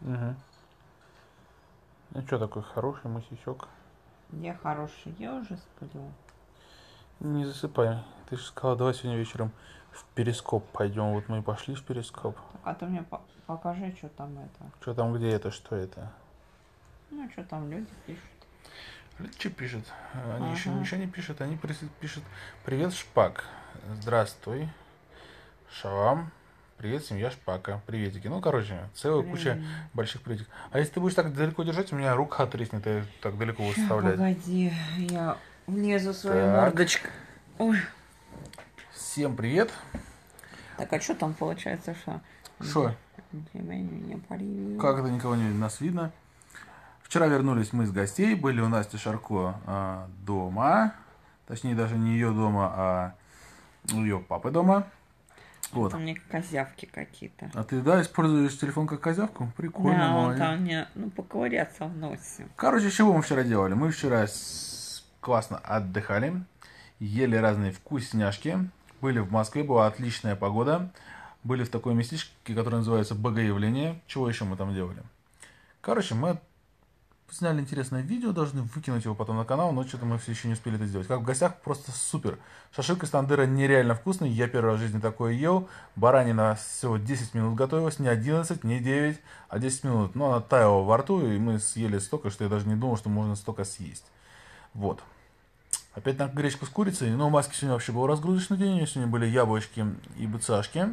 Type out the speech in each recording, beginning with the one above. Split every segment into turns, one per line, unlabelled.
Угу. Ну что такой хороший мысичок?
Я хороший, я уже сплю.
Не засыпай. Ты же сказала, давай сегодня вечером в перископ пойдем. Вот мы и пошли в перископ.
Так, а ты мне покажи, что там это.
Что там, где это, что это?
Ну, что там люди пишут.
Что пишут? Они еще
Ага.
ничего не пишут. Они пишут: привет, Шпак. Здравствуй, Шалам. Привет, семья Шпака. Приветики. Ну, короче, целая куча больших приветиков. А если ты будешь так далеко держать, у меня рука отреснет, и так далеко выставлять.
Погоди, я влезу своей
Так.
мордочкой. Ой.
Всем привет.
Так, а что там получается, что?
Что? Как это никого не видно? Нас видно. Вчера вернулись мы с гостей, были у Насти Шарко дома. Точнее, даже не ее дома, а у ее папы дома. Вот.
Это мне козявки какие-то.
А ты, да, используешь телефон как козявку? Прикольно,
Да, он
молодец.
там мне, поковыряться в носе.
Короче, чего мы вчера делали? Мы вчера классно отдыхали, ели разные вкусняшки, были в Москве, была отличная погода, были в такой местечке, которое называется Богоявление. Чего еще мы там делали? Короче, мы сняли интересное видео, должны выкинуть его потом на канал, но что-то мы все еще не успели это сделать. Как в гостях, просто супер. Шашлык из тандыра нереально вкусный, я первый раз в жизни такое ел. Баранина всего 10 минут готовилась, не 11, не 9, а 10 минут. Но она таяла во рту, и мы съели столько, что я даже не думал, что можно столько съесть. Вот. Опять на гречку с курицей. Но у Маски сегодня вообще был разгрузочный день, сегодня были яблочки и быцашки.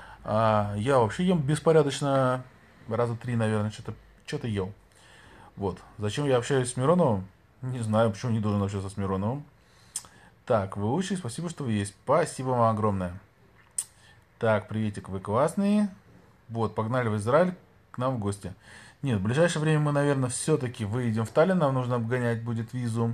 Я вообще ем беспорядочно, раза 3, наверное, что-то ел. Вот. Зачем я общаюсь с Мироновым? Не знаю, почему не должен общаться с Мироновым. Так, вы лучшие, спасибо, что вы есть. Спасибо вам огромное. Так, приветик, вы классные. Вот, погнали в Израиль к нам в гости. Нет, в ближайшее время мы, наверное, все-таки выйдем в Таллин, нам нужно обгонять будет визу.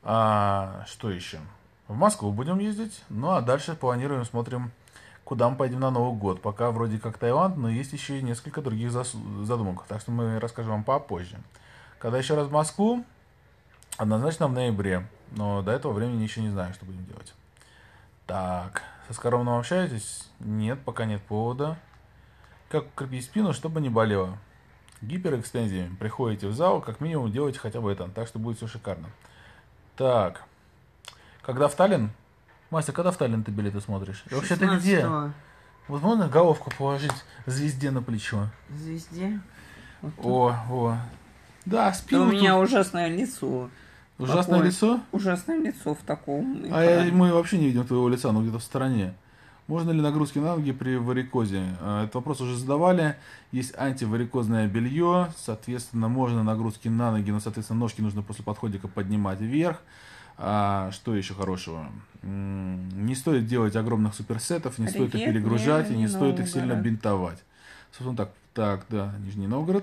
Что еще? В Москву будем ездить, ну а дальше планируем, смотрим, куда мы пойдем на Новый год. Пока вроде как Таиланд, но есть еще и несколько других задумок, так что мы расскажем вам попозже. Когда еще раз в Москву? Однозначно в ноябре. Но до этого времени еще не знаю, что будем делать. Так, со Скоромным общаетесь? Нет, пока нет повода. Как укрепить спину, чтобы не болело? Гиперэкстензиями. Приходите в зал, как минимум делайте хотя бы это. Так что будет все шикарно. Так, когда в Таллин? Мастер, когда в Таллин ты билеты смотришь? И вообще ты где? Вот можно головку положить звезде на плечо?
Звезде?
Вот о. Да, спину.
Да у меня ужасное лицо.
Ужасное лицо?
Ужасное лицо в таком.
Мы вообще не видим твоего лица, но где-то в стороне. Можно ли нагрузки на ноги при варикозе? Этот вопрос уже задавали. Есть антиварикозное белье, соответственно, можно нагрузки на ноги, но, соответственно, ножки нужно после подходика поднимать вверх. Что еще хорошего? Не стоит делать огромных суперсетов, не стоит их перегружать и не стоит их сильно бинтовать. Собственно, так, да, Нижний Новгород.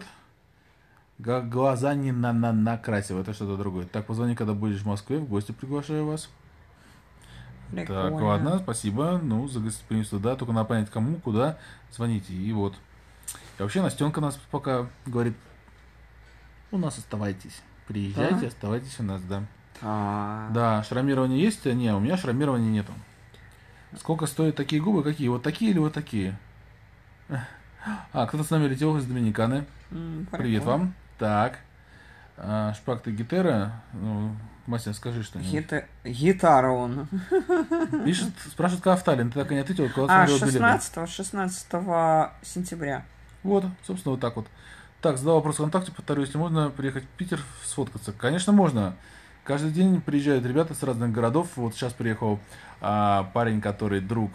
Глаза не накрасил, это что-то другое. Так, позвони, когда будешь в Москве, в гости приглашаю вас.
Прикольно.
Так, ладно, спасибо. Ну, за гостеприимство, да, только надо понять, кому, куда звоните. И вот. И вообще, Настенка нас пока говорит: у нас оставайтесь. Приезжайте, да? Оставайтесь у нас, да. Да, шрамирование есть? Не, у меня шрамирования нету. Сколько стоят такие губы? Какие? Вот такие или вот такие? Кто-то с нами летел из Доминиканы. Привет вам. Так. Шпак, ты гитара? Ну, Мастер, скажи что-нибудь.
Гитара он.
Пишет, спрашивает, когда в Таллин. Ты так и не ответил,
когда 16 сентября.
Вот, собственно, вот так вот. Так, задал вопрос ВКонтакте, повторюсь, если можно приехать в Питер сфоткаться. Конечно, можно. Каждый день приезжают ребята с разных городов. Вот сейчас приехал парень, который друг,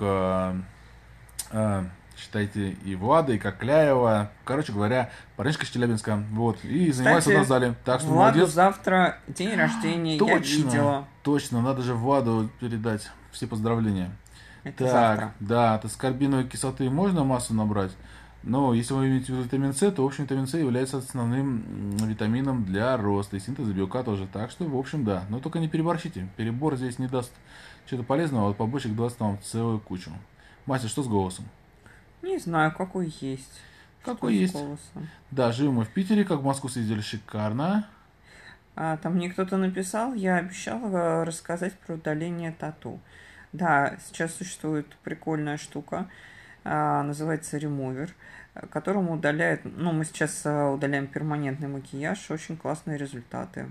считайте, и Влада, и Кокляева. Короче говоря, парнишка из Челябинска. Вот. И занимается у нас в зале. Так что
Владу
молодец.
Завтра день рождения, я видела.
Точно, надо же Владу передать все поздравления.
Это завтра.
Да, от аскорбиновой кислоты можно массу набрать. Но если вы имеете в виду витамин С, то, в общем, витамин С является основным витамином для роста и синтеза белка тоже. Так что, в общем, да. Но только не переборщите. Перебор здесь не даст чего-то полезного, а вот побочек даст вам целую кучу. Мастер, что с голосом?
Не знаю, какой есть.
Какой есть. Да, живем мы в Питере, как в Москву съездили, шикарно.
Там мне кто-то написал, я обещала рассказать про удаление тату. Да, сейчас существует прикольная штука, называется ремувер. которому удаляет... Ну, мы сейчас удаляем перманентный макияж. Очень классные результаты.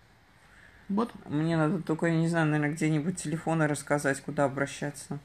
Вот.
Мне надо только, я не знаю, наверное, где-нибудь телефоны рассказать, куда обращаться.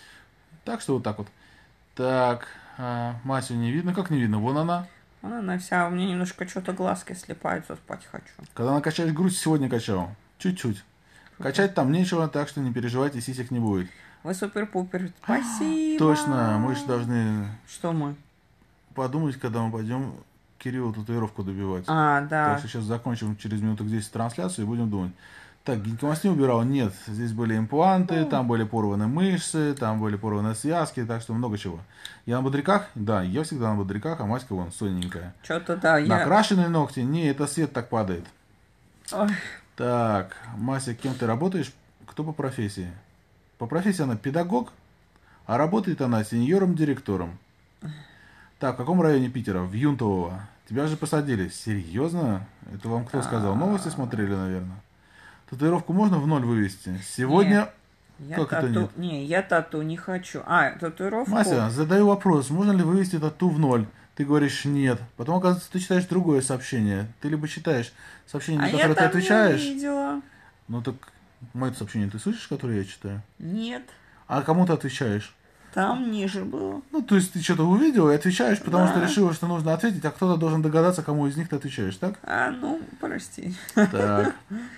Так что вот так вот. Так, Масю не видно. Как не видно? Вон она.
Она вся... У меня немножко что-то глазки слепаются, спать хочу.
Когда накачаешь грудь, сегодня качал. Чуть-чуть. Качать там нечего, так что не переживайте, сисек не будет.
Вы супер-пупер. Спасибо.
Точно, мы же должны
Что мы?
подумать, когда мы пойдем Кириллу татуировку добивать.
А, да.
Так что сейчас закончим через минуток 10 трансляцию и будем думать. Так, гинекомастию не убирал? Нет. Здесь были импланты, там были порваны мышцы, там были порваны связки, так что много чего. Я на бодряках? Да, я всегда на бодряках, а Маська вон сонненькая.
Что-то да,
Накрашенные ногти? Не, это свет так падает.
Ой.
Так, Мася, кем ты работаешь? Кто по профессии? По профессии она педагог, а работает она сеньором-директором. Так, в каком районе Питера? В Юнтово. Тебя же посадили. Серьезно? Это вам кто сказал? Новости смотрели, наверное. Татуировку можно в ноль вывести? Сегодня... Как это нет?
Не, я тату не хочу. А, татуировку...
Мася, задаю вопрос. Можно ли вывести тату в ноль? Ты говоришь нет. Потом, оказывается, ты читаешь другое сообщение. Ты либо читаешь сообщение, на которое ты отвечаешь.
Не видела.
Ну так, мое сообщение ты слышишь, которое я читаю?
Нет.
А кому ты отвечаешь?
Там ниже было.
Ну, то есть ты что-то увидел и отвечаешь, потому
Да.
что решила, что нужно ответить, а кто-то должен догадаться, кому из них ты отвечаешь, так?
А, ну, прости.
Так.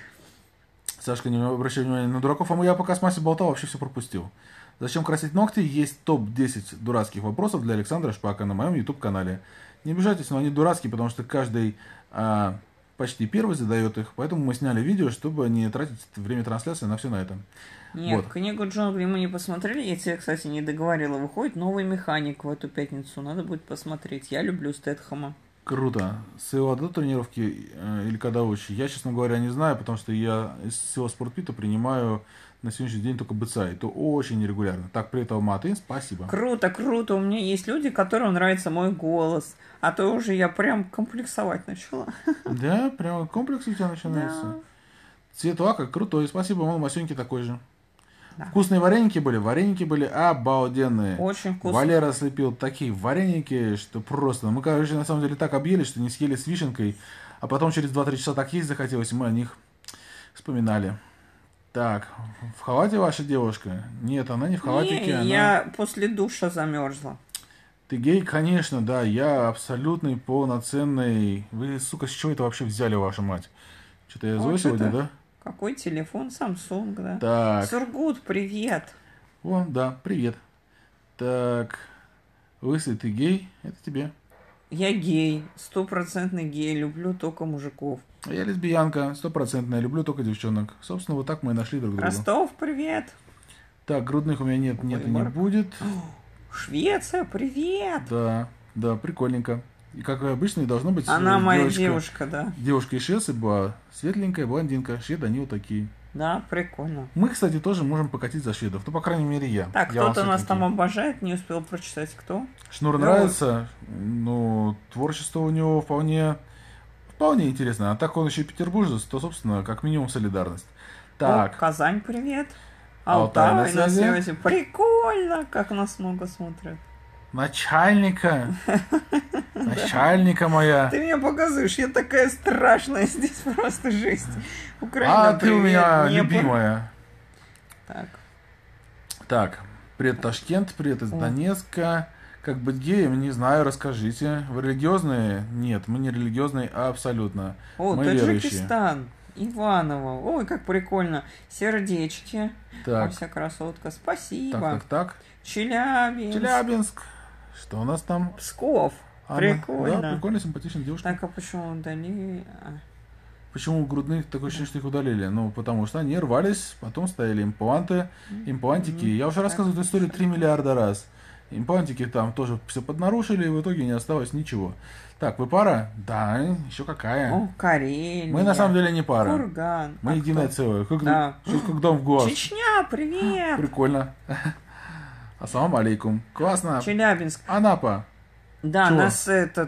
Сашка, не обращай внимания на дураков, а я пока с Масей болтал, вообще все пропустил. Зачем красить ногти? Есть топ-10 дурацких вопросов для Александра Шпака на моем YouTube-канале. Не обижайтесь, но они дурацкие, потому что каждый почти первый задает их, поэтому мы сняли видео, чтобы не тратить время трансляции на все на этом.
Нет,
Вот.
книгу джунглей мы не посмотрели. Я тебе, кстати, не договорила. Выходит новый механик в эту пятницу. Надо будет посмотреть. Я люблю Стэтхэма.
Круто. СО до тренировки или когда учи? Я, честно говоря, не знаю, потому что я из СО Спортпита принимаю на сегодняшний день только БЦА. Это очень нерегулярно. Так, привет, Алматы. Спасибо.
Круто, круто. У меня есть люди, которым нравится мой голос. А то уже я прям комплексовать начала.
Да, прямо комплекс у тебя начинается.
Да.
Цвет лака крутой. Спасибо, мол, Масеньки такой же.
Да.
Вкусные вареники были обалденные.
Очень вкусно.
Валера слепил такие вареники, что просто... Мы, короче, на самом деле так объели, что не съели с вишенкой. А потом через 2-3 часа так есть захотелось, и мы о них вспоминали. Так, в халате ваша девушка? Нет, она не в халатике.
Не,
она...
я после душа замерзла.
Ты гей, конечно, да. Я абсолютный, полноценный... Вы, сука, с чего это вообще взяли, ваша мать? Что-то я злой сегодня, да?
Какой телефон? Samsung, да.
Так.
Сургут, привет.
О, да, привет. Так, лысый, ты гей? Это тебе.
Я гей, 100% гей, люблю только мужиков.
А я лесбиянка, 100%, люблю только девчонок. Собственно, вот так мы и нашли друг друга.
Ростов, привет.
Так, грудных у меня нет, нет и не
Выбор.
будет.
Швеция, привет.
Да, да, прикольненько. И как обычно, и должно быть...
Она моя девушка, да.
Девушка из Швеции была светленькая, блондинка. Шведы, они вот такие.
Да, прикольно.
Мы, кстати, тоже можем покатить за шведов. Ну, по крайней мере, я.
Так,
Я
кто-то нас
светленький.
там обожает, не успел прочитать, кто.
Шнур
Да
нравится. Ну, творчество у него вполне интересно. А так он еще и петербуржец, то, собственно, как минимум солидарность. Так,
О, Казань, привет.
Алтай на
Алтай на
связи.
связи. Прикольно, как нас много смотрят.
начальника. Начальника моя.
Ты меня показываешь, я такая страшная, здесь просто жесть. Украина,
А ты у
привет,
меня
Днепр.
любимая.
Так,
Так, привет, Ташкент, привет из
О.
Донецка. Как быть геем, не знаю, расскажите. Вы религиозные? Нет, мы не религиозные абсолютно.
о,
Мы верующие.
Таджикистан, Иваново, ой, как прикольно, сердечки,
Так,
вся красотка, спасибо.
так.
Челябинск,
Челябинск. Что у нас там?
Псков,
Анна.
прикольно.
Да, прикольно, симпатичная девушка.
Так, а почему удалили?
Почему грудных такое ощущение, что их удалили? Ну, потому что они рвались, потом стояли импланты, имплантики. Я уже рассказывал эту историю 3 миллиарда раз. Имплантики там тоже все поднарушили, и в итоге не осталось ничего. Так, вы пара? Да, еще какая.
О, Карелия.
Мы на самом деле не пара.
Курган.
Мы
А
единое
кто?
целое. Как,
Да.
как дом в ГУАЗ.
Чечня, привет.
Прикольно. Ассаламу алейкум. Классно.
Челябинск.
Анапа.
Да,
Чего?
нас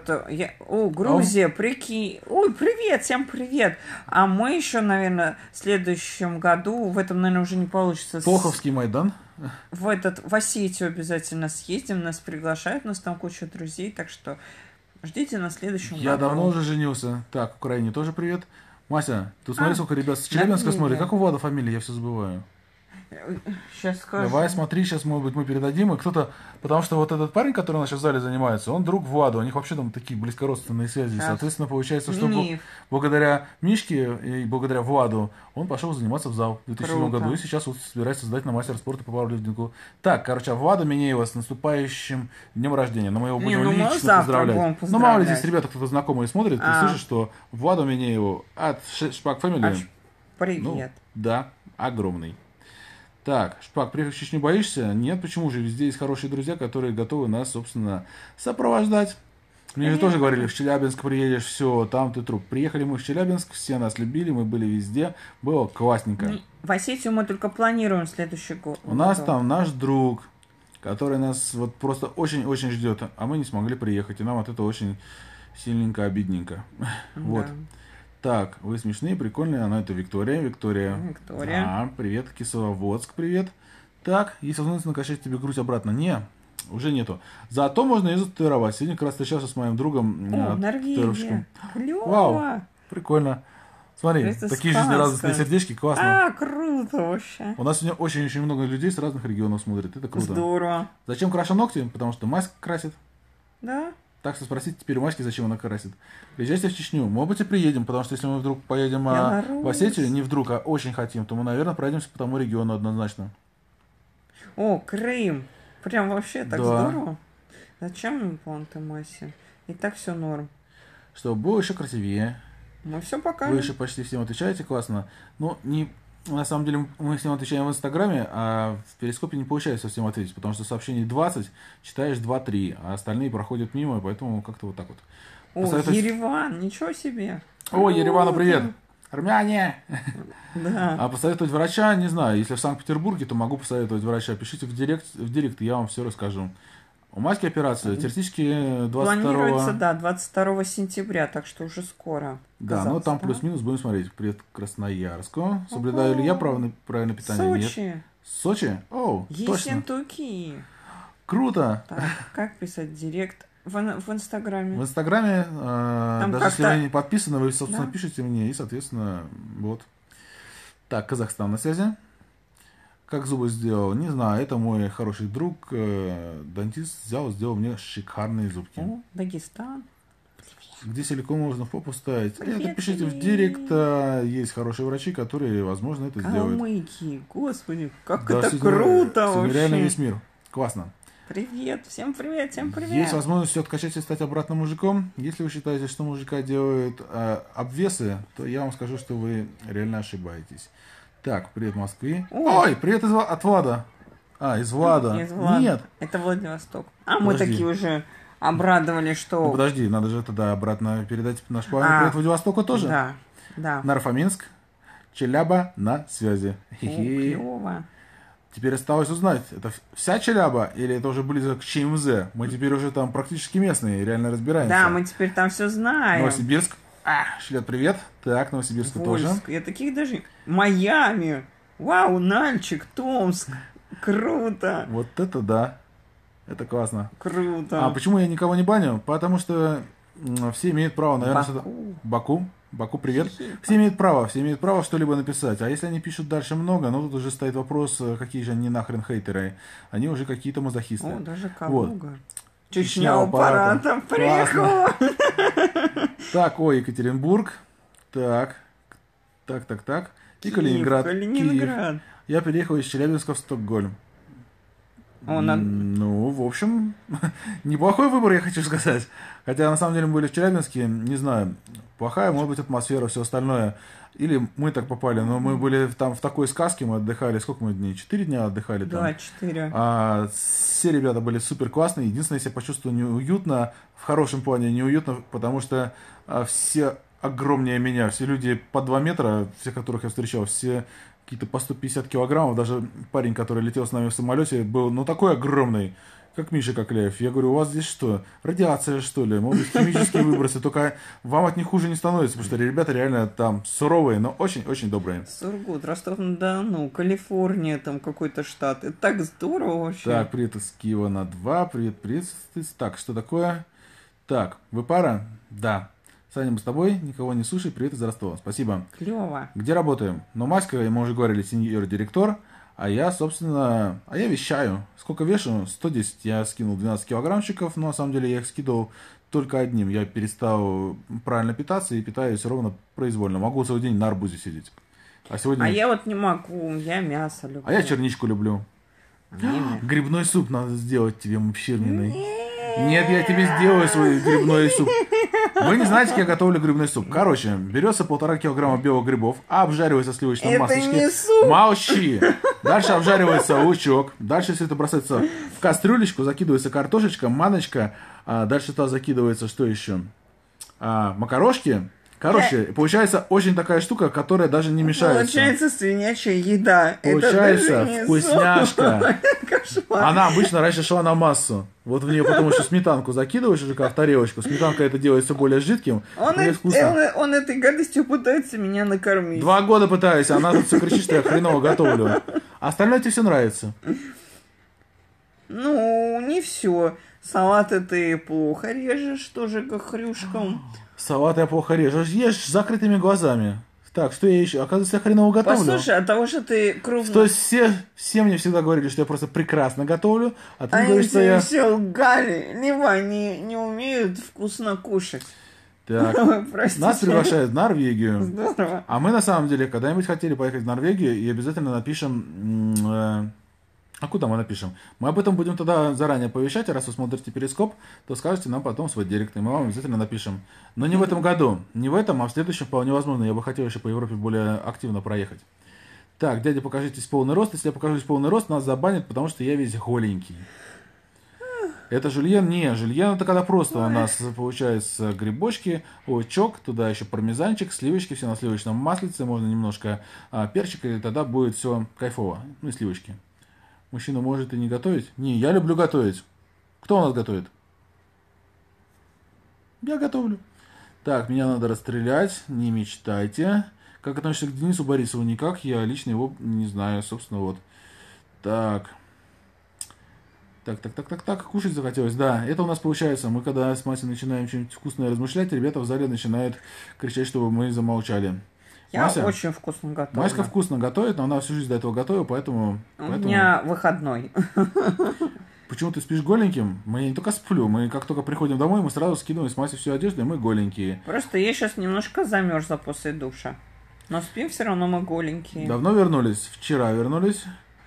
О, Грузия, прикинь. Ой, привет, всем привет. А мы еще, наверное, в следующем году, в этом, наверное, уже не получится.
Тоховский Майдан.
в Осетию обязательно съездим, нас приглашают, у нас там куча друзей, так что ждите на следующем году.
Я давно уже женился. Так, Украине тоже привет. Мася, ты смотри, сколько ребят с Челябинска смотрят. Как у Влада фамилия, я все забываю.
Сейчас скажу.
Давай, смотри, сейчас, может быть, мы передадим, и кто-то... Потому что вот этот парень, который у нас сейчас в зале занимается, он друг Влада, у них вообще там такие близкородственные связи.
Сейчас.
Соответственно, получается, что благодаря Мишке и благодаря Владу он пошел заниматься в зал в 2007 году, и сейчас вот собирается сдать на мастер спорта по пауэрлифтингу. Так, короче, а Влада Минеева с наступающим днем рождения. Но мы его будем лично поздравлять. Ну, мало ли здесь ребята, кто-то знакомый смотрит, и слышит, что Владу Минееву от Шпак Family.
Привет.
Ну, да, огромный. Так, Шпак, приехать в Чечню боишься? Нет, почему же? Везде есть хорошие друзья, которые готовы нас, собственно, сопровождать. Мне же тоже говорили, в Челябинск приедешь, все, там ты труп. Приехали мы в Челябинск, все нас любили, мы были везде, было классненько.
В Осетию мы только планируем следующий год.
У нас там наш друг, который нас вот просто очень-очень ждет, а мы не смогли приехать, и нам от этого очень сильненько обидненько. Вот. Так, вы смешные, прикольные. Она это Виктория. Виктория. Да, привет. Кисловодск, привет. Так, есть возможность накачать тебе грудь обратно? Не, уже нету. Зато можно ее зататуировать. Сегодня как раз встречался с моим другом.
Норвегия.
Вау, прикольно. Смотри,
это
такие
сказка.
жизнерадостные сердечки, классно.
Круто вообще.
У нас сегодня очень-очень много людей с разных регионов смотрят. Это круто.
Здорово.
Зачем крашу ногти? Потому что мазь красит.
Да.
Так что спросите теперь у Маськи, зачем она красит. Приезжайте в Чечню. Может быть, и приедем, потому что если мы вдруг поедем в Осетию, не вдруг, а очень хотим, то мы, наверное, пройдемся по тому региону однозначно.
О, Крым. Прям вообще так здорово. Зачем им планты Маси? И так все норм.
Чтобы было еще красивее.
Мы все покажем.
Вы еще почти всем отвечаете, классно. Но не... На самом деле мы всем отвечаем в Инстаграме, а в Перископе не получается всем ответить, потому что сообщений 20, читаешь 2-3, а остальные проходят мимо, поэтому как-то вот так вот.
О, Ереван, ничего себе.
О, Еревану привет. Армяне.
Да.
А посоветовать врача, не знаю, если в Санкт-Петербурге, то могу посоветовать врача. Пишите в директ, и я вам все расскажу. У Маськи операция, теоретически 22...
Планируется, да, 22 сентября, так что уже скоро.
Да, но там плюс-минус будем смотреть. Привет Красноярску. Соблюдаю ли я правильное питание?
Сочи.
Нет. Сочи? О, точно.
Ессентуки.
Круто.
Так, как писать директ? В Инстаграме.
В Инстаграме, даже если вы не подписаны, вы, собственно, пишите мне, и, соответственно, вот. Так, Казахстан на связи. Как зубы сделал? Не знаю, это мой хороший друг, дантист, сделал мне шикарные зубки.
О, Дагестан.
Где силикон можно в попу ставить?
Привет,
это пишите в директ, есть хорошие врачи, которые, возможно, это сделают.
Калмыки, господи, как
да,
это круто вообще.
Реально весь мир. Классно.
Привет, всем привет, всем привет.
Есть возможность все откачать и стать обратно мужиком. Если вы считаете, что мужика делают обвесы, то я вам скажу, что вы реально ошибаетесь. Так, привет, Москве. Ой, привет от Влада. Из Влада. Нет.
Это Владивосток. Мы такие уже обрадовали, что...
Ну, подожди, надо же тогда обратно передать наш привет Владивостоку тоже.
Да.
Нарфоминск, Челяба на связи.
Клево.
Теперь осталось узнать, это вся Челяба или это уже близко к ЧМЗ? Мы теперь уже там практически местные, реально разбираемся.
Да, мы теперь там все знаем.
Новосибирск. Шлет привет. Так, Новосибирск тоже.
Я таких даже... Майами. Вау, Нальчик, Томск. Круто.
Вот это да. Это классно.
Круто.
А почему я никого не баню? Потому что все имеют право, наверное, Баку, привет. Все имеют право что-либо написать. А если они пишут дальше много, ну тут уже стоит вопрос, какие же они нахрен хейтеры. Они уже какие-то мазохисты.
О, даже Калуга.
Вот.
Чечня аппаратом приехала.
Так, Екатеринбург. Так. И Калининград.
Киев.
Я переехал из Челябинска в Стокгольм. Ну, в общем, неплохой выбор, я хочу сказать. Хотя, на самом деле, мы были в Челябинске, не знаю, плохая, может быть, атмосфера, все остальное. Или мы так попали, но мы были там в такой сказке, мы отдыхали, сколько мы дней? 4 дня отдыхали там.
Да, 4.
Все ребята были супер классные. Единственное, я себя почувствовал неуютно, в хорошем плане неуютно, потому что все огромнее меня, все люди по 2 метра, все, которых я встречал, все какие-то по 150 килограммов, даже парень, который летел с нами в самолете, был, такой огромный. Как Миша Кокляев. Я говорю, у вас здесь что? Радиация, что ли? Может быть, химические выбросы. Только вам от них хуже не становится, потому что ребята реально там суровые, но очень-очень добрые.
Сургут, Ростов-на-Дону, Калифорния, там какой-то штат. Это так здорово вообще.
Так, привет из Киева на 2. Привет. Так, что такое? Так, вы пара? Да. Саня, мы с тобой, никого не слушай, привет из Ростова. Спасибо.
Клево.
Где работаем? Ну, Маська, мы уже говорили, сеньор-директор. А я, собственно, я вещаю. Сколько вешу? 110. Я скинул 12 килограммчиков, но на самом деле я их скидывал только одним. Я перестал правильно питаться и питаюсь ровно произвольно. Могу целый день на арбузе сидеть. А сегодня...
А я вот не могу, я мясо люблю.
А я черничку люблю. Грибной суп надо сделать тебе, фирменный. Нет, я тебе сделаю свой грибной суп. Вы не знаете, как я готовлю грибной суп. Короче, берется 1,5 килограмма белых грибов, обжаривается в сливочном маслечке.
Это не суп.
Молчи. Дальше обжаривается лучок. Дальше все это бросается в кастрюлечку, закидывается картошечка, маночка. Дальше туда закидывается что еще? Макарошки. Короче, получается очень такая штука, которая даже не мешается.
Получается свинячья еда.
Получается
Это даже не
вкусняшка.
Кошмар.
Она обычно раньше шла на массу. Вот в нее потом еще сметанку закидываешь уже как в тарелочку. Сметанка это делает все более жидким.
Он этой гадостью пытается меня накормить.
2 года пытаюсь, а она тут все кричит, что я хреново готовлю. А остальное тебе все нравится.
Ну, не все. Салаты ты плохо режешь, тоже как хрюшком.
Салат я плохо режу. Ешь с закрытыми глазами. Так, что я еще? Оказывается, я хреново готовлю.
Послушай, от того, что ты крупно...
То есть все мне всегда говорили, что я просто прекрасно готовлю, а ты
Они
говоришь, что
тебе
я...
все лгали, либо они не умеют вкусно кушать.
Так,
Простите.
нас приглашают в Норвегию.
Здорово.
А мы на самом деле когда-нибудь хотели поехать в Норвегию и обязательно напишем... А куда мы напишем? Мы об этом будем тогда заранее повещать, а раз вы смотрите Перископ, то скажете нам потом свой директ, и мы вам обязательно напишем. Но не в этом году, не в этом, а в следующем вполне возможно. Я бы хотел еще по Европе более активно проехать. Так, дядя, покажитесь полный рост. Если я покажусь полный рост, нас забанят, потому что я весь голенький. Это жульен? Не, жульен это когда просто у нас получается грибочки, лучок, туда еще пармезанчик, сливочки, все на сливочном маслице, можно немножко перчика, и тогда будет все кайфово. Ну и сливочки. Мужчина может и не готовить? Не, я люблю готовить. Кто у нас готовит? Я готовлю. Так, меня надо расстрелять, не мечтайте. Как относишься к Денису Борисову? Никак, я лично его не знаю, собственно, вот. Так, кушать захотелось. Да, это у нас получается, мы когда с Масей начинаем что-нибудь вкусное размышлять, ребята в зале начинают кричать, чтобы мы замолчали.
Я
Мася,
очень вкусно готовлю.
Маська вкусно готовит, но она всю жизнь до этого готовила, поэтому...
У меня выходной.
Почему ты спишь голеньким? Мы не только сплю, мы как только приходим домой, мы сразу скидываем с Масей всю одежду, и мы голенькие.
Просто я сейчас немножко замерзла после душа. Но спим все равно мы голенькие.
Давно вернулись? Вчера вернулись.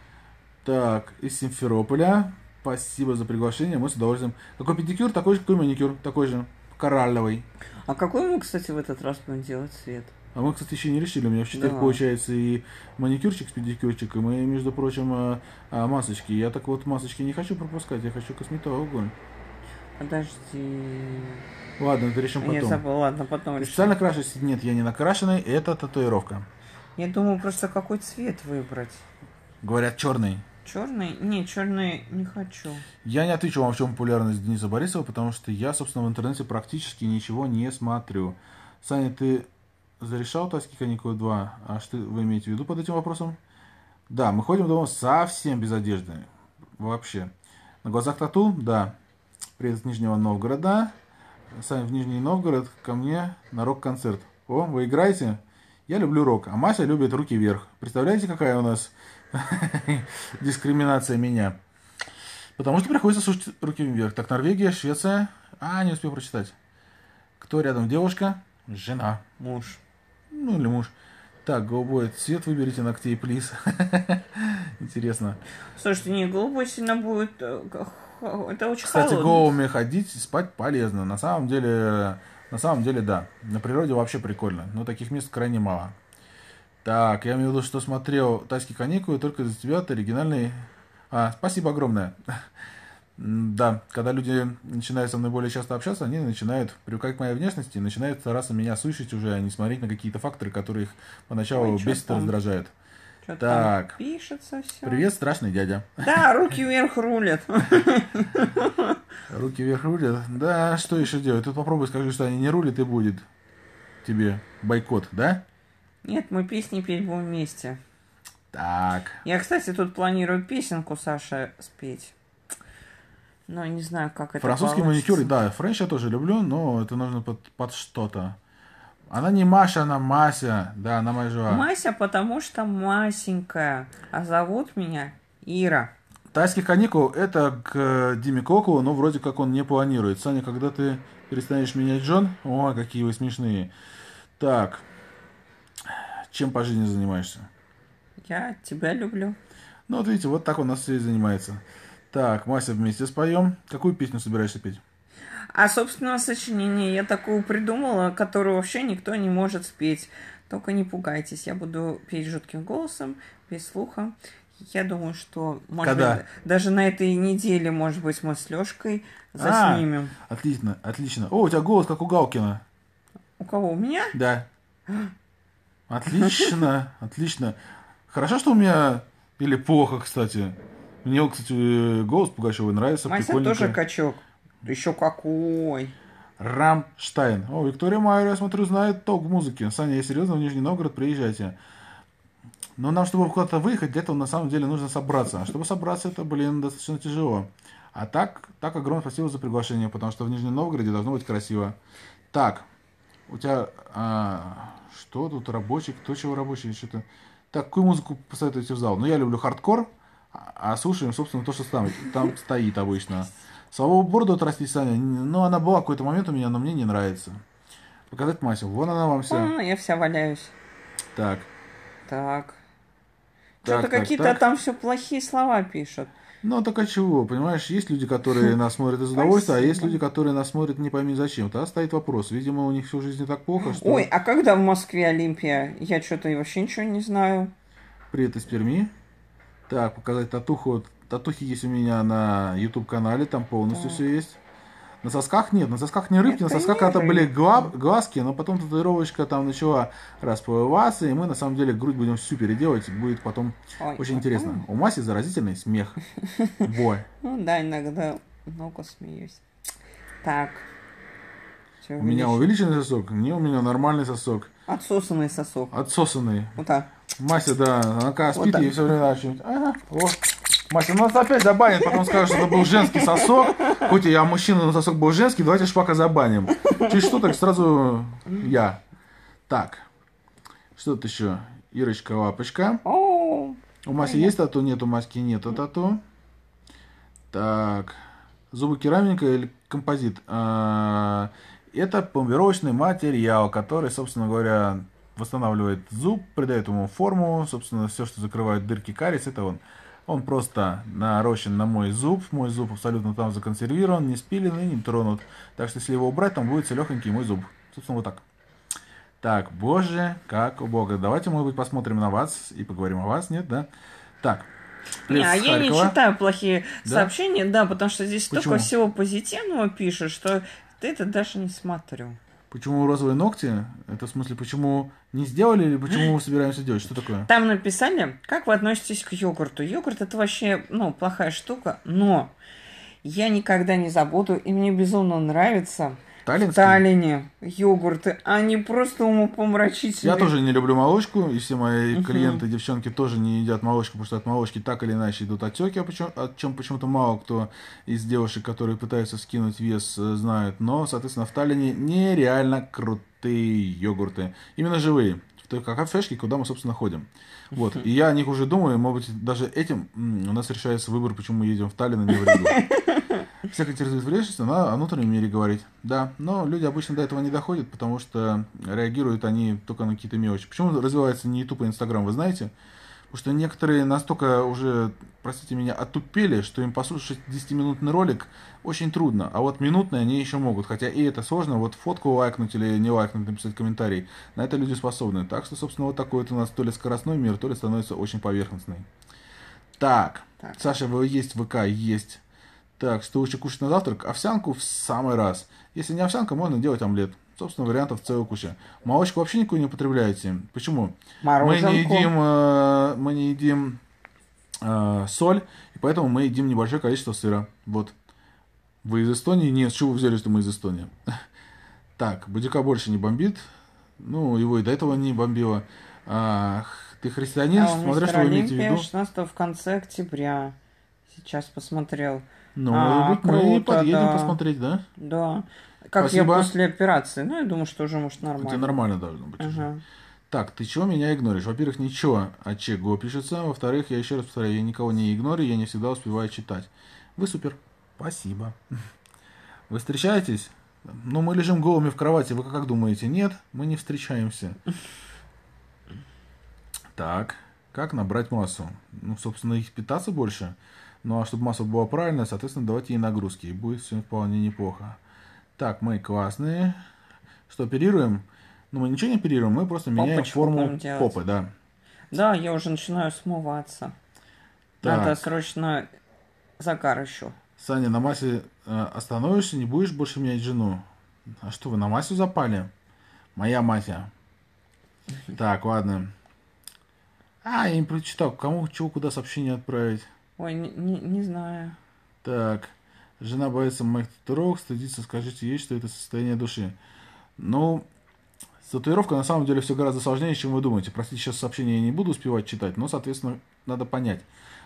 Так, из Симферополя. Спасибо за приглашение, мы с удовольствием. Какой педикюр, такой же, какой маникюр, такой же, коралловый.
А какой мы, кстати, в этот раз будем делать цвет?
А мы, кстати, еще не решили. У меня в четверг
Да.
получается и маникюрчик с педикюрчиком, и, между прочим, масочки. Я так вот масочки не хочу пропускать, я хочу косметологу.
Подожди.
Ладно, это решим потом.
Я забыла, ладно, потом решим.
Специально крашусь? Нет, я не накрашенный, это татуировка.
Я думаю, просто какой цвет выбрать.
Говорят, черный.
Черный? Не, черный не хочу.
Я не отвечу вам, в чем популярность Дениса Борисова, потому что я, собственно, в интернете практически ничего не смотрю. Саня, ты зарешал тайские каникулы 2? А что вы имеете в виду под этим вопросом? Да, мы ходим дома совсем без одежды. Вообще. На глазах тату? Да. Привет из Нижнего Новгорода. Саня, в Нижний Новгород ко мне на рок-концерт. О, вы играете? Я люблю рок, а Мася любит руки вверх. Представляете, какая у нас дискриминация меня? Потому что приходится слушать руки вверх. Так, Норвегия, Швеция. Не успел прочитать. Кто рядом? Девушка? Жена.
Муж.
Ну, или муж. Так, голубой цвет выберите ногтей, плиз. Интересно.
Слушайте, не, голубой сильно будет... Это очень
Кстати,
холодно.
голыми ходить и спать полезно. На самом деле, да. На природе вообще прикольно. Но таких мест крайне мало. Так, я имею в виду, что смотрел «Тайские каникулы» только из-за тебя, ты оригинальный... Спасибо огромное. Да, когда люди начинают со мной более часто общаться, они начинают привыкать к моей внешности, начинают стараться меня слышать уже, а не смотреть на какие-то факторы, которые их поначалу бесит и раздражают.
Что-то
Так.
там пишется все.
Привет, страшный дядя.
Да, руки вверх рулят.
Руки вверх рулят. Да, что еще делать? Тут попробуй скажи, что они не рулят, и будет тебе бойкот, да?
Нет, мы песни петь будем вместе.
Так.
Я, кстати, тут планирую песенку Саше спеть. Но не знаю, как это
Французский
получится.
маникюр, да, френч я тоже люблю, но это нужно под что-то. Она не Маша, она Мася. Да, она Мажуа.
Мася, потому что Масенькая. А зовут меня Ира.
Тайских каникул это к Диме Коку, но вроде как он не планирует. Саня, когда ты перестанешь менять Джон? О, какие вы смешные. Так. Чем по жизни занимаешься?
Я тебя люблю.
Ну, вот видите, вот так у нас все и занимается. Так, Мася, вместе споем. Какую песню собираешься петь?
А, собственно, сочинение я такую придумала, которую вообще никто не может спеть. Только не пугайтесь, я буду петь жутким голосом, без слуха. Я думаю, что, может быть, даже на этой неделе, может быть, мы с Лёшкой заснимем.
Отлично, отлично. О, у тебя голос как у Галкина.
У кого? У меня?
Да. Отлично, отлично. Хорошо, что у меня... Или плохо, кстати. Мне, кстати, голос Пугачевой нравится.
Мася тоже качок. Еще какой.
Рамштайн. О, Виктория Майер, я смотрю, знает толк в музыке. Саня, я серьезно, в Нижний Новгород приезжайте. Но нам, чтобы куда-то выехать, для этого на самом деле нужно собраться. А чтобы собраться, это, достаточно тяжело. А так огромное спасибо за приглашение, потому что в Нижнем Новгороде должно быть красиво. Так, у тебя... что тут рабочий? Кто чего рабочий? Что-то... Так, какую музыку посоветуете в зал? Ну, я люблю хардкор, а слушаем, собственно, то, что там стоит обычно. Слава бороду отрастить, Саня. Ну, она была в какой-то момент у меня, но мне не нравится. Показать Масю. Вон она вам вся.
Я вся валяюсь.
Так.
Что-то какие-то там все плохие слова пишут.
Ну, так а чего? Понимаешь, есть люди, которые нас смотрят из удовольствия, а есть люди, которые нас смотрят не пойми зачем. Тогда стоит вопрос. Видимо, у них всю жизнь не так плохо, что...
Ой, а когда в Москве Олимпия? Я что-то вообще ничего не знаю.
Привет из Перми. Так, показать татуху. Татухи есть у меня на YouTube-канале, там полностью все есть. На сосках нет, на сосках не рыбки, на сосках когда-то были глазки, но потом татуировочка там начала расплываться, и мы на самом деле грудь будем всю переделать, будет потом очень интересно. У Маси заразительный смех. Бой.
Ну да, иногда много смеюсь. Так.
У меня увеличенный сосок? Не, у меня нормальный сосок.
Отсосанный сосок.
Отсосанный.
Вот так.
Мася, да, она когда спит, ей все время что-нибудь. Ага, вот. Мася, нас опять забанят, потом скажут, что это был женский сосок. Хоть я мужчина, но сосок был женский, давайте шпака забаним. Чуть что, так сразу я. Так, что тут еще? Ирочка, лапочка. У Маси есть тату? Нет, у Маськи нет тату. Так, зубы керамика или композит? Это пломбировочный материал, который, собственно говоря, восстанавливает зуб, придает ему форму. Собственно, все, что закрывает дырки, кариес, это он. Он просто нарощен на мой зуб. Мой зуб абсолютно там законсервирован, не спилен и не тронут. Так что, если его убрать, там будет легенький мой зуб. Собственно, вот так. Так, боже, как у Бога. Давайте, может быть, посмотрим на вас и поговорим о вас. Нет, да? Так.
Я не читаю плохие сообщения, да, потому что здесь столько всего позитивного пишет, что это даже не смотрю.
Почему розовые ногти? Это в смысле, почему не сделали или почему мы собираемся делать? Что такое?
Там написали, как вы относитесь к йогурту. Йогурт это вообще, плохая штука, но я никогда не забуду, и мне безумно нравится в Таллине йогурты. Они просто умопомрачительные.
Я тоже не люблю молочку, и все мои клиенты, девчонки, тоже не едят молочку, потому что от молочки так или иначе идут отеки, о чем почему-то мало кто из девушек, которые пытаются скинуть вес, знают. Но, соответственно, в Таллине нереально крутые йогурты. Именно живые. В той кафешке, куда мы, собственно, ходим. Вот. И я о них уже думаю, может быть, даже этим у нас решается выбор, почему мы едем в Таллин, а не в Ригу. Всех интересует внешность, о внутреннем мире говорить. Да, но люди обычно до этого не доходят, потому что реагируют они только на какие-то мелочи. Почему развивается не YouTube и Instagram, вы знаете? Потому что некоторые настолько уже, простите меня, отупели, что им послушать 10-минутный ролик очень трудно. А вот минутный они еще могут. Хотя и это сложно. Вот фотку лайкнуть или не лайкнуть, написать комментарий. На это люди способны. Так что, собственно, вот такой вот у нас то ли скоростной мир, то ли становится очень поверхностный. Так. Саша, вы есть ВК? Есть. Так, что лучше кушать на завтрак? Овсянку в самый раз. Если не овсянка, можно делать омлет. Собственно, вариантов целая куча. Молочку вообще никакую не употребляете. Почему?
Мороженку.
Мы не едим соль, и поэтому мы едим небольшое количество сыра. Вот. Вы из Эстонии? Нет, с чего вы взяли, что мы из Эстонии? Так, Бодяка больше не бомбит. Ну, его и до этого не бомбило. Ты христианин,
А у
смотря
мистера
что вы имеете в
Олимпия
виду.
16 в конце октября. Сейчас посмотрел.
Ну, может быть, мы
Круто,
подъедем
да.
посмотреть, да?
Да. Как я
Спасибо.
после операции. Ну, я думаю, что уже, может,
Это
нормально.
нормально должно быть уже.
Ага.
Так, ты чего меня игноришь? Во-первых, ничего от чего пишется. Во-вторых, я еще раз повторяю, я никого не игнорю, я не всегда успеваю читать. Вы супер. Спасибо. Вы встречаетесь? Ну, мы лежим голыми в кровати. Вы как думаете? Нет, мы не встречаемся. Так, как набрать массу? Ну, собственно, их питаться больше. Ну, а чтобы масса была правильная, соответственно, давайте ей нагрузки. И будет все вполне неплохо. Так, мы классные. Что, оперируем? Ну, мы ничего не оперируем, мы просто меняем
Попочку
форму
будем делать.
попы, да.
Да, я уже начинаю смываться.
Так.
Надо срочно загар еще.
Саня, на массе остановишься, не будешь больше менять жену? А что, вы на массу запали? Моя Мася. Так, ладно. Я не прочитал, кому, чего, куда сообщение отправить.
Ой, не знаю.
Так, жена боится моих татуировок, стыдится, скажите ей, что это состояние души. Ну, татуировка на самом деле все гораздо сложнее, чем вы думаете. Простите, сейчас сообщения я не буду успевать читать, но, соответственно, надо понять.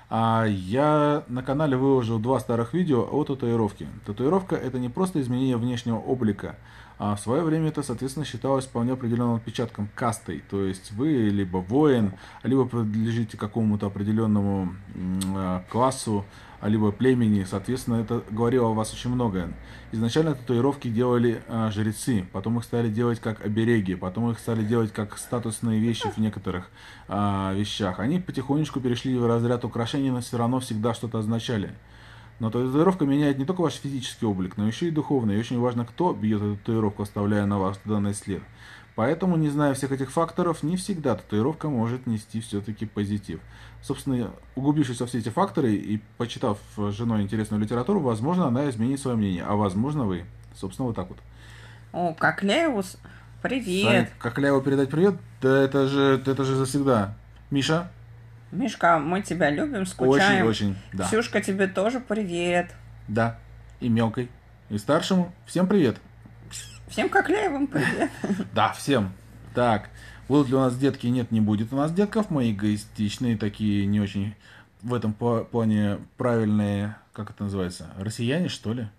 Я на канале выложил 2 старых видео о татуировке. Татуировка это не просто изменение внешнего облика, а в свое время это, соответственно, считалось вполне определенным отпечатком, кастой. То есть вы либо воин, либо принадлежите какому-то определенному классу, либо племени. Соответственно, это говорило о вас очень многое. Изначально татуировки делали жрецы, потом их стали делать как обереги, потом их стали делать как статусные вещи в некоторых вещах. Они потихонечку перешли в разряд украшений, но все равно всегда что-то означали. Но татуировка меняет не только ваш физический облик, но еще и духовный. И очень важно, кто бьет эту татуировку, оставляя на вас данный след. Поэтому, не зная всех этих факторов, не всегда татуировка может нести все-таки позитив. Собственно, углубившись во все эти факторы и почитав с женой интересную литературу, возможно, она изменит свое мнение, а возможно вы. Собственно, вот так вот.
О, Коклеус, привет.
Саня, Кокляеву передать привет? Да это же завсегда. Миша?
Мишка, мы тебя любим, скучаем.
Очень, да.
Ксюшка, тебе тоже привет.
Да. И мелкой. И старшему. Всем привет.
Всем Коклеевым привет.
Да, всем. Так, будут ли у нас детки? Нет, не будет у нас детков. Мы эгоистичные, такие не очень в этом плане правильные, как это называется, россияне, что ли?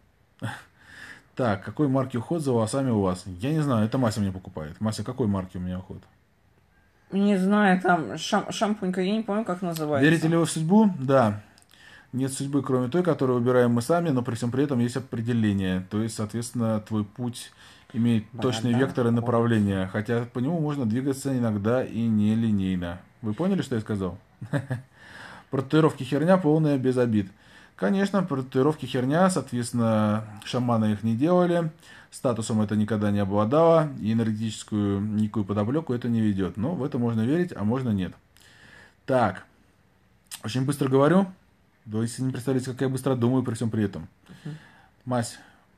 Так, какой марки уход за волосами у вас? Я не знаю, это Мася мне покупает. Мася, какой марки у меня уход?
Не знаю, там шампунька, я не помню, как называется.
Верите ли вы в судьбу? Да. Нет судьбы, кроме той, которую выбираем мы сами, но при всем при этом есть определение. То есть, соответственно, твой путь имеет точные векторы направления, хотя по нему можно двигаться иногда и нелинейно. Вы поняли, что я сказал? Про татуировки херня полная, без обид. Конечно, про татуировки херня, соответственно, шаманы их не делали, статусом это никогда не обладало, и энергетическую никакую подоплеку это не ведет. Но в это можно верить, а можно нет. Так, очень быстро говорю. Вы себе не представляете, как я быстро думаю при всем при этом. Мась,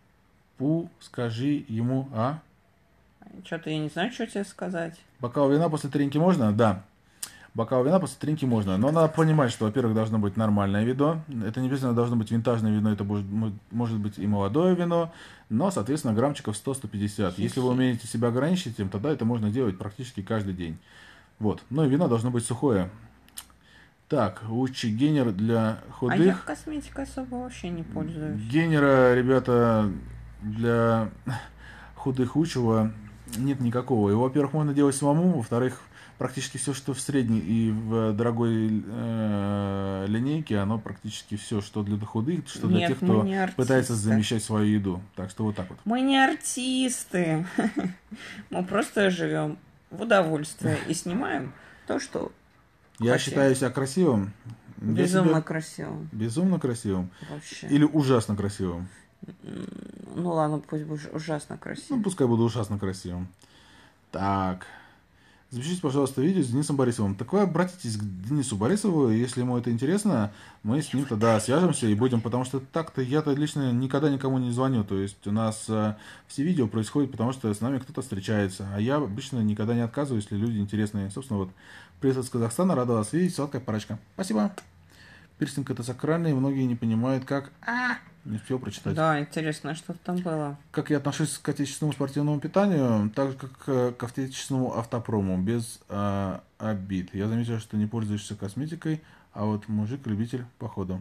скажи ему,
Что-то я не знаю, что тебе сказать.
Бокал вина после треньки можно? Да. Бокал вина после треньки можно. Но надо понимать, что, во-первых, должно быть нормальное вино. Это не обязательно должно быть винтажное вино, это может быть и молодое вино. Но, соответственно, граммчиков 100-150. Если вы умеете себя ограничить этим, тогда это можно делать практически каждый день. Вот. Ну и вино должно быть сухое. Так, лучший гейнер для худых.
А я косметикой особо вообще не пользуюсь.
Гейнера, ребята, для худых лучшего нет никакого. Его, во-первых, можно делать самому, во-вторых, практически все, что в средней и в дорогой линейке, оно практически все, что для худых, что для тех, кто пытается замещать свою еду. Так что вот так вот.
Мы не артисты. Мы просто живем в удовольствии и снимаем то, что
Я считаю себя красивым.
Безумно красивым.
Безумно красивым?
Вообще.
Или ужасно красивым?
Ну ладно, пусть будет ужасно красивым.
Ну, пускай буду ужасно красивым. Так. Запишите, пожалуйста, видео с Денисом Борисовым. Так вы обратитесь к Денису Борисову, если ему это интересно, мы с ним тогда свяжемся и будем, потому что так-то я-то лично никогда никому не звоню. То есть у нас все видео происходят, потому что с нами кто-то встречается. А я обычно никогда не отказываюсь, если люди интересные. Собственно, вот, привет из Казахстана, рада вас видеть, сладкая парочка. Спасибо. Пирсинг это сакральный, и многие не понимают, как... Не успел прочитать.
Да, интересно, что там было.
Как я отношусь к отечественному спортивному питанию, так же, как к отечественному автопрому, без обид. Я заметил, что не пользуешься косметикой, а вот мужик-любитель походу.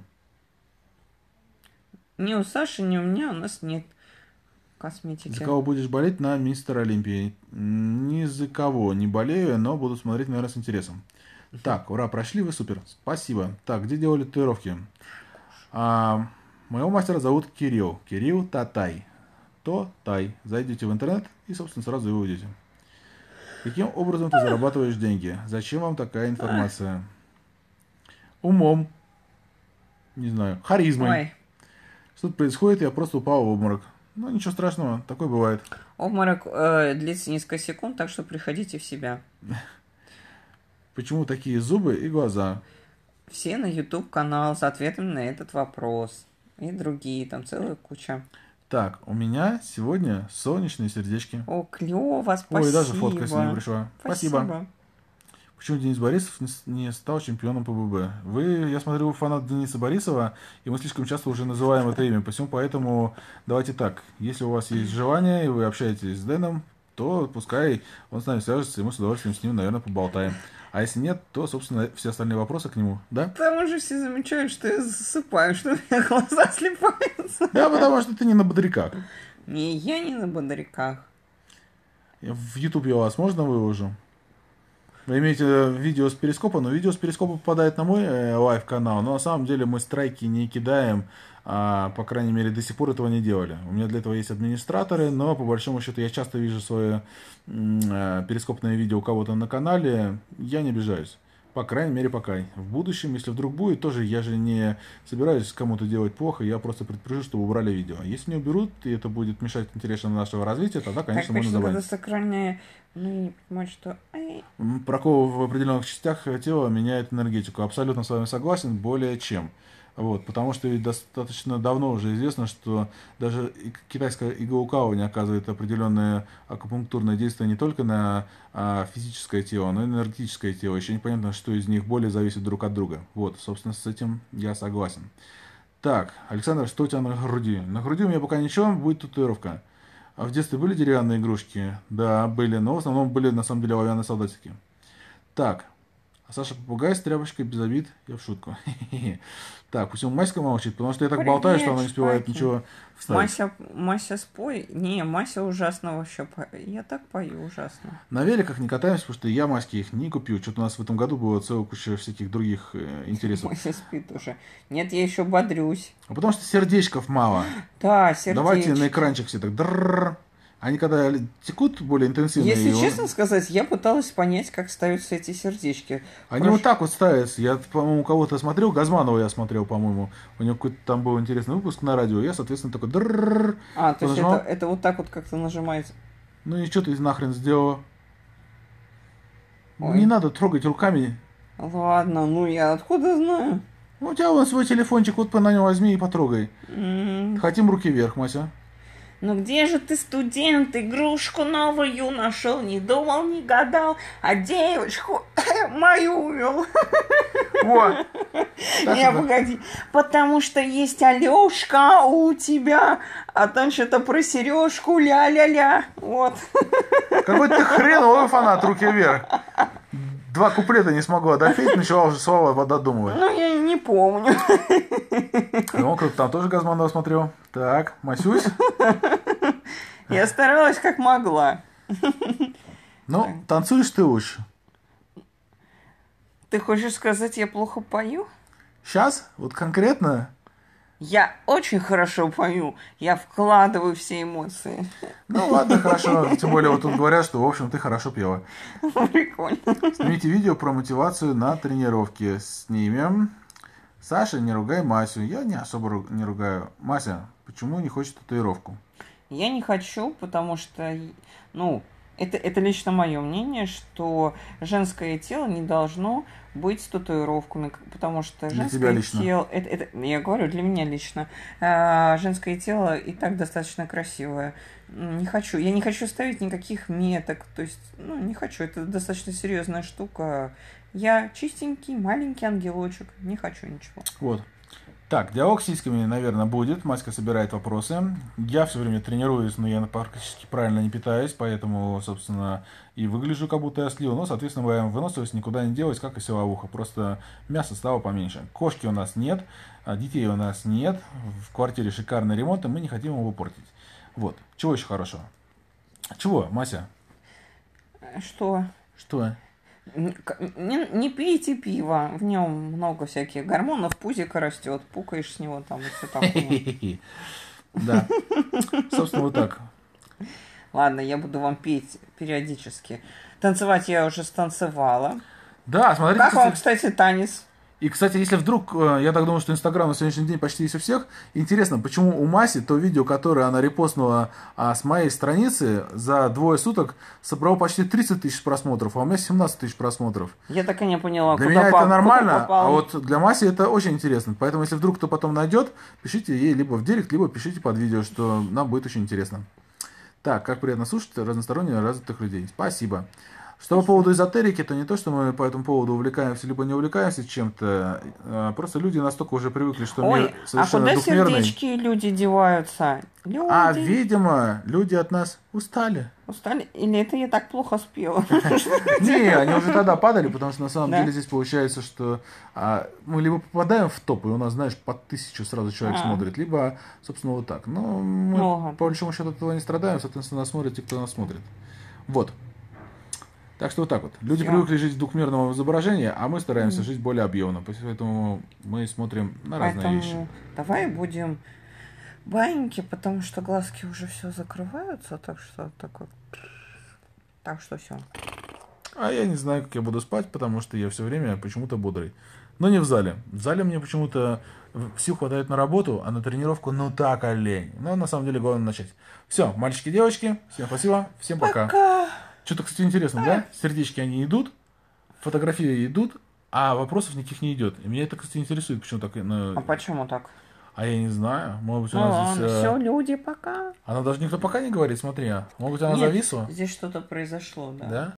Ни у Саши, ни у меня у нас нет косметики.
За кого будешь болеть на Мистер Олимпии? Ни за кого не болею, но буду смотреть, наверное, с интересом. Так, ура, прошли вы, супер. Спасибо. Так, где делали татуировки? Моего мастера зовут Кирилл. Кирилл Татай. Тай. Зайдите в интернет и, собственно, сразу его увидите. Каким образом ты зарабатываешь деньги? Зачем вам такая информация? Умом. Не знаю. Харизмой.
Ой.
Что-то происходит, я просто упал в обморок. Ну, ничего страшного, такое бывает.
Обморок длится несколько секунд, так что приходите в себя.
Почему такие зубы и глаза?
Все на YouTube-канал с ответами на этот вопрос. И другие, там целая куча.
Так, у меня сегодня солнечные сердечки.
О, клево, спасибо.
Ой, даже фотка с ними пришла.
Спасибо.
Почему Денис Борисов не стал чемпионом по ББ? Вы, я смотрю, вы фанат Дениса Борисова, и мы слишком часто уже называем это имя. Поэтому давайте так. Если у вас есть желание, и вы общаетесь с Дэном, то пускай он с нами свяжется, и мы с удовольствием с ним, наверное, поболтаем. А если нет, то, собственно, все остальные вопросы к нему, да?
Потому что все замечают, что я засыпаю, что у меня глаза слепаются.
Да, потому что ты не на бодряках.
Не, я не на бодряках.
В YouTube я вас можно выложу? Вы имеете видео с перископа, но видео с перископа попадает на мой лайв-канал, но на самом деле мы страйки не кидаем, по крайней мере, до сих пор этого не делали. У меня для этого есть администраторы, но по большому счету я часто вижу свое перископное видео у кого-то на канале, я не обижаюсь. По крайней мере, пока. В будущем, если вдруг будет, тоже я же не собираюсь кому-то делать плохо, я просто предупрежу, чтобы убрали видео. Если не уберут, и это будет мешать интересу нашего развития, тогда, конечно, можно добавить.
Так, сакральное, ну, я не понимаю, что...
Прокол в определенных частях тела меняет энергетику. Абсолютно с вами согласен, более чем. Вот, потому что ведь достаточно давно уже известно, что даже китайская иглоукалывание оказывает определенное акупунктурное действие не только на физическое тело, но и на энергетическое тело. Еще непонятно, что из них более зависит друг от друга. Вот, собственно, с этим я согласен. Так, Александр, что у тебя на груди? На груди у меня пока ничего, будет татуировка. А в детстве были деревянные игрушки? Да, были, но в основном были на самом деле оловянные солдатики. Так, а Саша попугай с тряпочкой без обид, я в шутку. Так, пусть он Маська молчит, потому что я так болтаю, что она не успевает ничего вставить.
Мася, спой. Не, Мася ужасно вообще. Я так пою ужасно.
На великах не катаемся, потому что я Маське их не купил. Что-то у нас в этом году было целая куча всяких других интересов.
Мася спит уже. Нет, я еще бодрюсь.
А потому что сердечков мало.
Да, сердечки.
Давайте на экранчик все так. Дрррр. Они когда текут более интенсивно.
Если честно сказать, я пыталась понять, как ставятся эти сердечки.
Они вот так вот ставятся. Я, по-моему, у кого-то смотрел, Газманова я смотрел, по-моему. У него какой-то там был интересный выпуск на радио. Я, соответственно, такой дрррр.
То есть это вот так вот как-то нажимается.
Ну и что ты нахрен сделала?
Ой.
Не надо трогать руками.
Ладно, ну я откуда знаю?
Ну, у тебя вон свой телефончик, вот на него возьми и потрогай. Хотим руки вверх, Мася.
Ну где же ты, студент, игрушку новую нашел, не думал, не гадал, а девочку мою увел.
Вот.
Не, погоди, потому что есть Алёшка у тебя, а там что-то про Сережку, ля-ля-ля, вот.
Какой-то ты хреновый фанат, руки вверх. 2 куплета не смогла допеть, начала уже слова додумывать.
Ну, я не помню.
Ну, кто-то там тоже Газманова смотрел. Так, Масюсь.
Я старалась как могла.
Ну, танцуешь ты лучше.
Ты хочешь сказать, я плохо пою?
Сейчас? Вот конкретно?
Я очень хорошо пою. Я вкладываю все эмоции.
Ну ладно, хорошо. Тем более вот тут говорят, что, в общем, ты хорошо пела.
Прикольно.
Снимите видео про мотивацию на тренировке. Снимем. Саша, не ругай Масю. Я не особо не ругаю. Мася, почему не хочешь татуировку?
Я не хочу, потому что, ну, Это лично мое мнение, что женское тело не должно быть с татуировками, потому что
Для тебя
женское
лично.
тело, я говорю, для меня лично, женское тело и так достаточно красивое. Я не хочу ставить никаких меток, то есть, не хочу, это достаточно серьезная штука. Я чистенький, маленький ангелочек, не хочу ничего.
Вот. Так, диалог с сиськами, наверное, будет. Маська собирает вопросы. Я все время тренируюсь, но я практически правильно не питаюсь, поэтому, собственно, и выгляжу, как будто я слил. Но, соответственно, моя выносливость никуда не делась, как и силовуха. Просто мяса стало поменьше. Кошки у нас нет, детей у нас нет. В квартире шикарный ремонт, и мы не хотим его портить. Вот. Чего еще хорошего? Чего, Мася?
Что?
Что?
Не пейте пиво, в нем много всяких гормонов, пузико растет, пукаешь с него там и все такое.
Да. Собственно, вот так.
Ладно, я буду вам петь периодически. Танцевать я уже станцевала.
Да, смотрите.
Как вам, кстати, танец?
И, кстати, если вдруг, я так думаю, что Инстаграм на сегодняшний день почти есть у всех, интересно, почему у Маси то видео, которое она репостнула с моей страницы за 2 суток, собрало почти 30 тысяч просмотров, а у меня 17 тысяч просмотров.
Я так и не поняла,
для меня это нормально, а вот для Маси это очень интересно. Поэтому, если вдруг кто потом найдет, пишите ей либо в директ, либо пишите под видео, что нам будет очень интересно. Так, как приятно слушать разносторонне развитых людей. Спасибо. Что по поводу эзотерики, то не то, что мы по этому поводу увлекаемся, либо не увлекаемся чем-то. Просто люди настолько уже привыкли, что мир совершенно двухмерный.
А куда сердечки люди деваются? Люди.
А, видимо, люди от нас устали.
Устали? Или это я так плохо спела?
Не, они уже тогда падали, потому что на самом деле здесь получается, что мы либо попадаем в топ, и у нас, знаешь, по 1000 сразу человек смотрит, либо, собственно, вот так. Но мы, по большому счету, от этого не страдаем, соответственно, нас смотрят те, кто нас смотрит. Вот. Так что вот так вот. Люди привыкли жить в двухмерном изображении, а мы стараемся жить более объемно. Поэтому мы смотрим на разные вещи.
Давай будем баиньки, потому что глазки уже все закрываются, так что все.
А я не знаю, как я буду спать, потому что я все время почему-то бодрый. Но не в зале. В зале мне почему-то сил хватает на работу, а на тренировку ну так олень. Но на самом деле главное начать. Все, мальчики, девочки, всем спасибо, всем пока. Что-то, кстати, интересно, да? Сердечки, они идут, фотографии идут, а вопросов никаких не идет. И меня это, кстати, интересует, почему так.
А почему так?
А я не знаю. Может быть, у нас здесь...
Все, люди, пока.
Она даже никто пока не говорит, смотри. Может быть, она зависла?
Здесь что-то произошло, да.
Да?